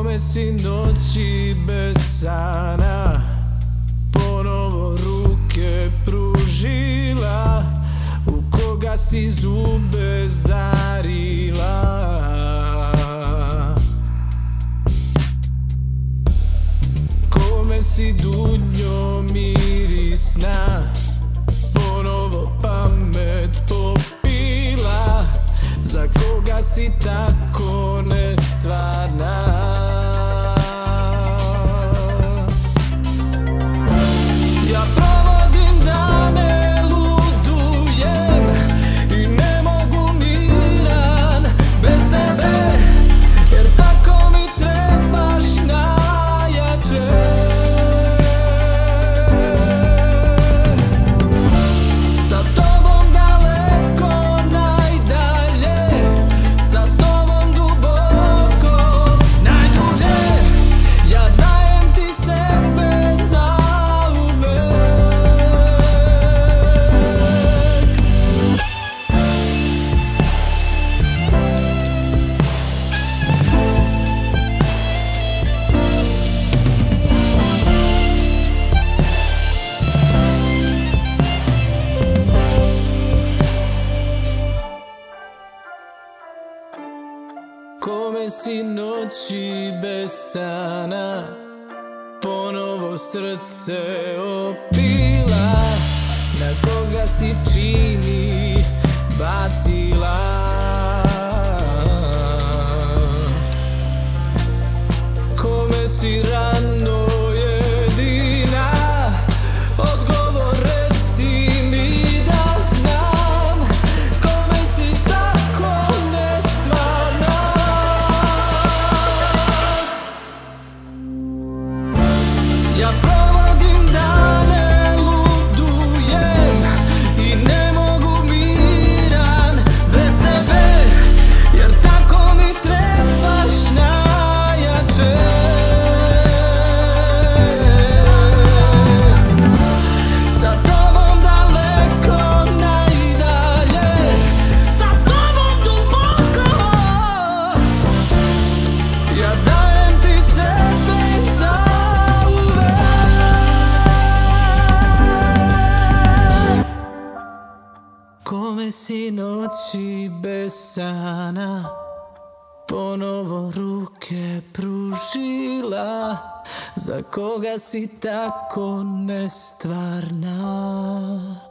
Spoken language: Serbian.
Kome si noći bez sana ponovo ruke pružila, u koga si zube zarila. Kome si dunjo mirisna ponovo pamet popila, za koga si tako nestvarna. Ja provodim dane, ludujem i ne mogu miran bez tebe, jer tako mi trebaš najjače. Sa tobom daleko najdalje, sa tobom duboko najdulje, ja dajem ti sebe zauvek. Kome si noći bez sana ponovo srce opila, na koga si čini bacila. Kome si rano jedina, odgovor reci mi da znam. Kome si tako nestvarna. Ja provodim dane, ludujem i ne mogu miran bez tebe, jer tako mi trebaš najjače. Sa tobom daleko najdalje, sa tobom duboko, ja dajem ti sebe zauvek. Kome si noći bez sana ponovo ruke pružila, za koga si tako nestvarna.